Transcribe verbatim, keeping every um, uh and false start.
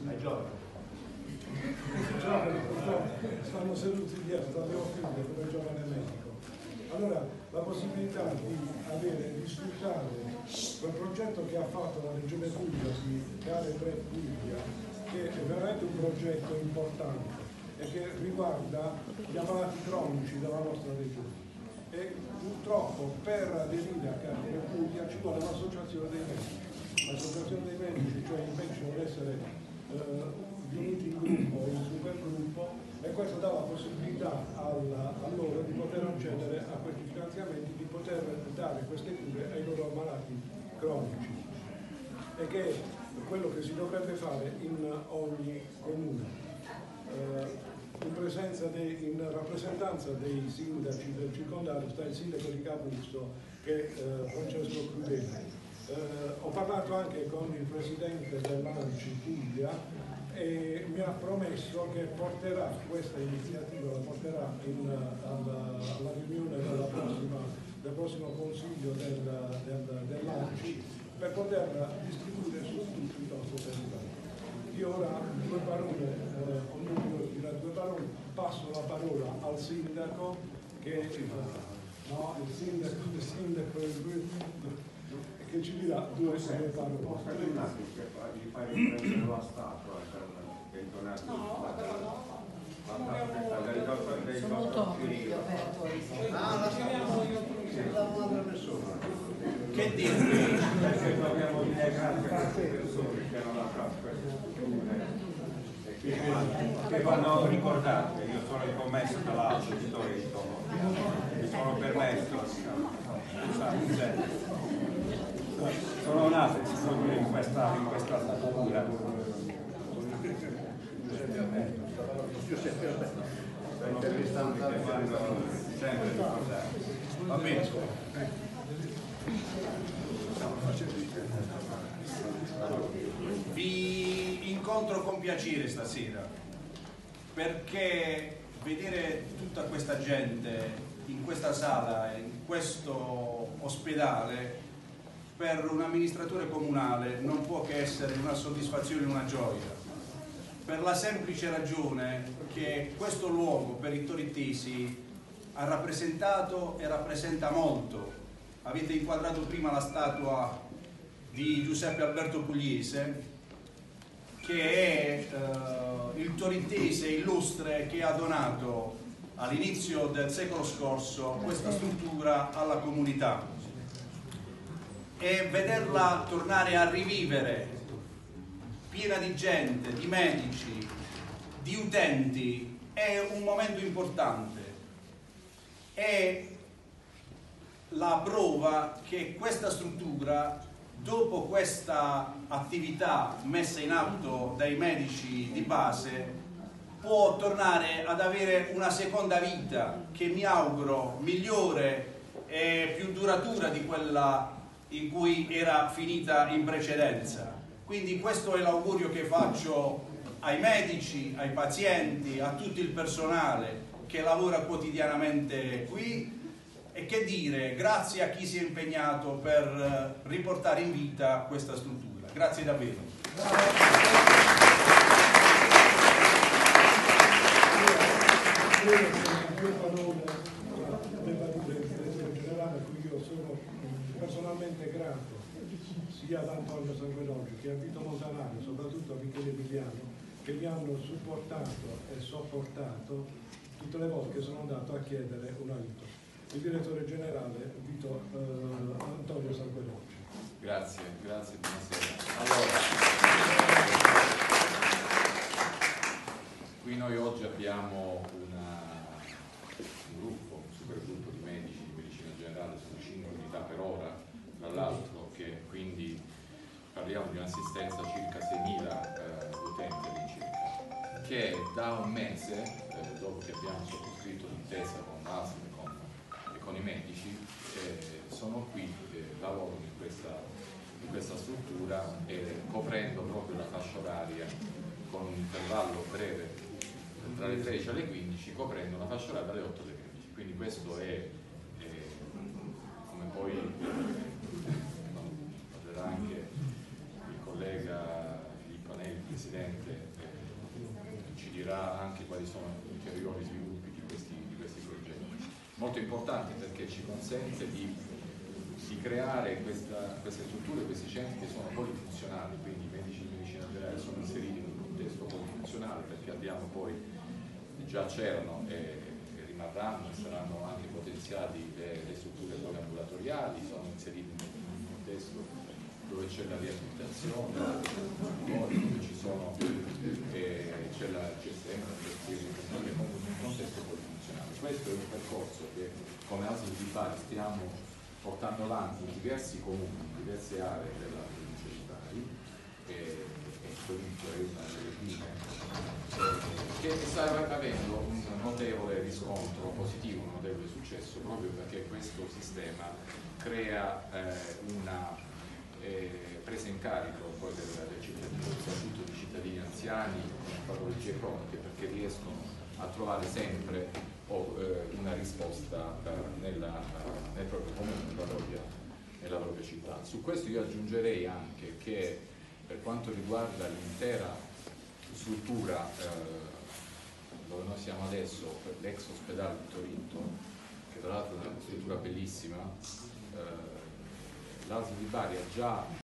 Ai giovani. Stanno seduti dietro, l'abbiamo finito come giovane medico. Allora, la possibilità di avere, di sfruttare quel progetto che ha fatto la Regione Puglia, di Care tre Puglia, che è veramente un progetto importante e che riguarda gli ammalati cronici della nostra regione. E purtroppo per aderire a Care tre Puglia ci vuole l'associazione dei medici. L'associazione dei medici, cioè i medici devono essere eh, riuniti in gruppo, in supergruppo, e questo dà la possibilità alla, a loro di poter accedere a questi finanziamenti, di poter dare queste cure ai loro ammalati cronici, e che è quello che si dovrebbe fare in ogni comune. Eh, in, presenza de, in rappresentanza dei sindaci del circondario sta il sindaco di Capusto, che è eh, Francesco Crudeli. Eh, ho parlato anche con il presidente dell'ANCI Puglia e mi ha promesso che porterà questa iniziativa, la porterà in, alla, alla riunione della prossima, del prossimo consiglio del, del, dell'ANCI, per poterla distribuire su tutto il nostro territorio. Io ora due parole, eh, ognuno dirà due parole, passo la parola al sindaco, che no, il sindaco, il sindaco che ci dirà due parole. Posso fare un attimo che gli fai riprendere la statua per bentornare? No, sono molto ah, la da un'altra persona. Che dirvi? Perché dobbiamo dire grazie a queste persone che hanno lasciato queste strutture che vanno ricordate. Io sono il commesso dell'altro di Torino, mi sono permesso, sono nato in questa in questa struttura. Sono persone che vanno sempre ricordate. Va bene. Vi incontro con piacere stasera, perché vedere tutta questa gente in questa sala, in questo ospedale, per un amministratore comunale non può che essere una soddisfazione e una gioia, per la semplice ragione che questo luogo per i torittesi ha rappresentato e rappresenta molto. Avete inquadrato prima la statua di Giuseppe Alberto Pugliese, che è eh, il torittese illustre che ha donato all'inizio del secolo scorso questa struttura alla comunità, e vederla tornare a rivivere piena di gente, di medici, di utenti, è un momento importante. È la prova che questa struttura, dopo questa attività messa in atto dai medici di base, può tornare ad avere una seconda vita che mi auguro migliore e più duratura di quella in cui era finita in precedenza. Quindi questo è l'augurio che faccio ai medici, ai pazienti, a tutto il personale che lavora quotidianamente qui. E che dire, grazie a chi si è impegnato per riportare in vita questa struttura. Grazie davvero. Due parole della direzione generale a cui io sono personalmente grato, sia ad Antonio Sanguinoggi che a Vito Montanaro, soprattutto a Michele Emiliano, che mi hanno supportato e sopportato tutte le volte che sono andato a chiedere un aiuto. Il direttore generale Vito eh, Antonio Sanguinoggi. Grazie, grazie, buonasera. Allora, qui noi oggi abbiamo una, un gruppo, un supergruppo di medici di medicina generale, sono cinque unità per ora, tra l'altro, che quindi parliamo di un'assistenza a circa seimila eh, utenti all'incirca, che da un mese, eh, dopo che abbiamo sottoscritto l'intesa con l'A S M e con i medici, eh, sono qui, eh, lavorano in questa, in questa struttura, eh, coprendo proprio la fascia oraria con un intervallo breve tra le tredici e le quindici, coprendo una fascia oraria dalle otto alle quindici. Quindi questo è, eh, come poi parlerà anche il collega Filippo Anelli, presidente Presidente eh, ci dirà anche quali sono gli ulteriori sviluppi di questi, di questi progetti. Molto importante perché ci consente di, di creare questa, queste strutture, questi centri che sono polifunzionali, quindi i medici di medicina generale sono inseriti in un contesto polifunzionale, perché abbiamo poi, già c'erano e, e rimarranno e saranno anche potenziati le, le strutture poliambulatoriali, sono inseriti in un contesto dove c'è la riabilitazione, dove ci sono eh, c'è la C S M, la gestione in un contesto polifunzionale. Questo è un percorso che come A S L di Bari stiamo portando avanti in diversi comuni, in diverse aree della provincia di Bari, e Corinto è una delle prime, eh, che sta avendo un notevole riscontro positivo, un notevole successo, proprio perché questo sistema crea eh, una Eh, presa in carico poi del, del cittadino, soprattutto di cittadini anziani con patologie croniche, perché riescono a trovare sempre oh, eh, una risposta eh, nella, nel proprio comune, nella propria, nella propria città. Su questo io aggiungerei anche che per quanto riguarda l'intera struttura eh, dove noi siamo adesso, l'ex ospedale di Torinto, che tra l'altro è una struttura bellissima, eh, l'A S L di Bari ha già